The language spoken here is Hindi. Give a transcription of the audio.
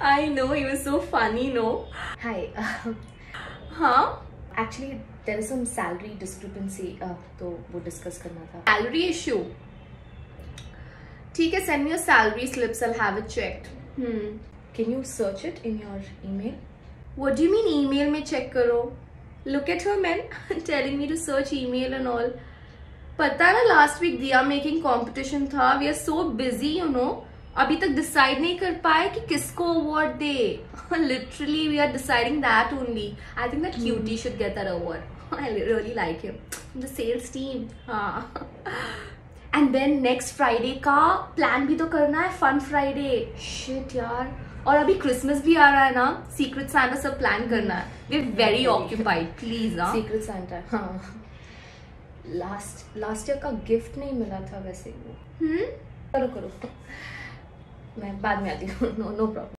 I know, he was so funny, no? Hi. हाँ? Actually, there is some salary discrepancy. तो वो discuss करना था. Salary issue. ठीक है, send me your salary slips. I'll have it checked. Can you search it in your email? What do you mean email में check करो? Look at her, man. Telling me to search email and all. पता है ना, last week दिया making competition था. We are so busy, you know. अभी तक decide नहीं कर पाए कि किसको award they. Literally, we are deciding that only. I think that Cutie should get that award. I really like him. The sales team. हाँ. And then next Friday का plan भी तो करना है, Fun Friday. Shit यार. और अभी क्रिसमस भी आ रहा है ना, सीक्रेट सैंटा सब प्लान करना है. We are very occupied. Please ना सीक्रेट सैंटा. हाँ, लास्ट ईयर का गिफ्ट नहीं मिला था वैसे वो. करो मैं बाद में आती हूँ. No problem.